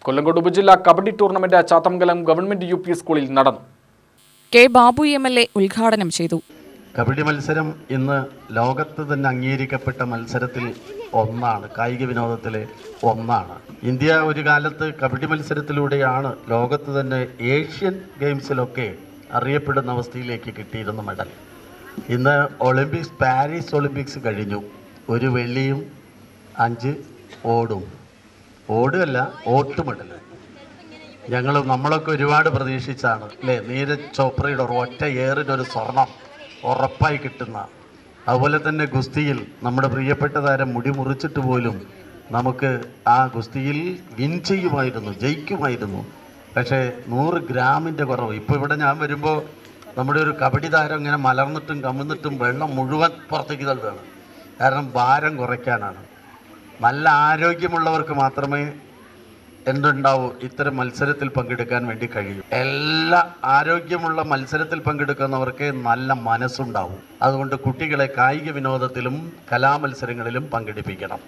കൊല്ലങ്കോട് ഉപജില്ലാ kabaddi tournament Chathamangalam government UP സ്കൂളിൽ നടന്നു. കെ ബാബു എംഎൽഎ ഉദ്ഘാടനം ചെയ്തു. കബഡി മത്സരം ഇന്ന് ലോകത്ത് തന്നെ അംഗീകരിക്കപ്പെട്ട മത്സരത്തിൽ ഒന്നാണ്, കായിക വിനോദത്തിലെ ഒന്നാണ്. ഇന്ത്യ ഒരു കാലത്ത് കബഡി മത്സരത്തിലൂടെയാണ് ലോകത്ത് തന്നെ ഏഷ്യൻ ഗെയിംസിലൊക്കെ അറിയപ്പെടുന്ന അവസ്ഥയിലേക്ക് കിട്ടിയിരുന്ന മെഡൽ. ഇന്ന് ഒളിമ്പിക്സ്, പാരീസ് ഒളിമ്പിക്സ് കഴിഞ്ഞു. ഒരു വെള്ളിയും 5 ഓടുമല്ല ഓട്ട് മെഡൽ. നമ്മളൊക്കെ ഒരുപാട് പ്രതീക്ഷിച്ചാണ് അല്ലേ, നീരജ് ചോപ്രയുടെ ഒറ്റ ഏറിനൊരു സ്വർണം ഉറപ്പായി കിട്ടുന്ന. അതുപോലെ തന്നെ ഗുസ്തിയിൽ നമ്മുടെ പ്രിയപ്പെട്ട താരം മുടി മുറിച്ചിട്ട് പോലും നമുക്ക് ആ ഗുസ്തിയിൽ വിൻ ചെയ്യുമായിരുന്നു, ജയിക്കുമായിരുന്നു. പക്ഷേ 100 ഗ്രാമിൻ്റെ കുറവ്. ഇപ്പോൾ ഇവിടെ ഞാൻ വരുമ്പോൾ നമ്മുടെ ഒരു കബഡി താരം ഇങ്ങനെ മലർന്നിട്ടും കമിഴ്ന്നിട്ടും വെള്ളം മുഴുവൻ പുറത്തേക്ക് തള്ളുകയാണ്. കാരണം ഭാരം കുറയ്ക്കാനാണ്. നല്ല ആരോഗ്യമുള്ളവർക്ക് മാത്രമേ എന്തുണ്ടാവൂ ഇത്തരം മത്സരത്തിൽ പങ്കെടുക്കാൻ വേണ്ടി കഴിയും. എല്ലാ ആരോഗ്യമുള്ള മത്സരത്തിൽ പങ്കെടുക്കുന്നവർക്ക് നല്ല മനസ്സുണ്ടാവും. അതുകൊണ്ട് കുട്ടികളെ കായിക വിനോദത്തിലും കലാമത്സരങ്ങളിലും പങ്കെടുപ്പിക്കണം.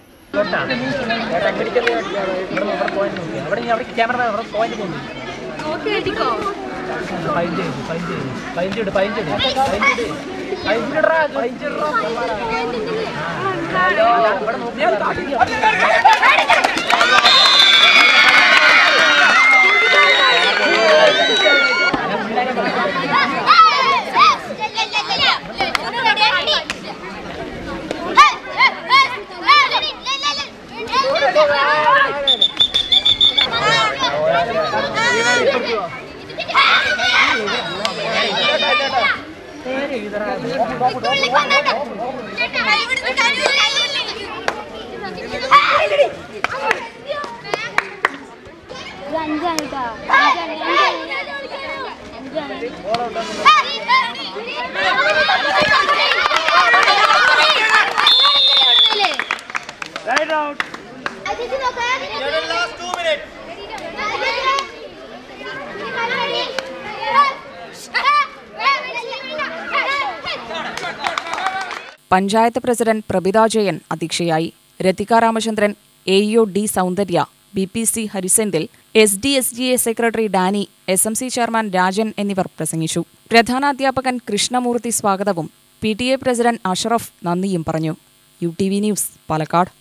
പഞ്ചായത്ത് പ്രസിഡന്റ് പ്രഭിത ജയൻ അധ്യക്ഷയായി. Rathika Ramachandran, AEO D Soundarya, BPC Harisenthil, SDSGA secretary Dani, SMC chairman Rajan എന്നിവർ പ്രസംഗിച്ചു. പ്രധാനാധ്യാപകൻ കൃഷ്ണമൂർത്തി സ്വാഗതവും PTA പ്രസിഡന്റ് അഷറഫ് നന്ദിയും പറഞ്ഞു. UTV news, Palakkad.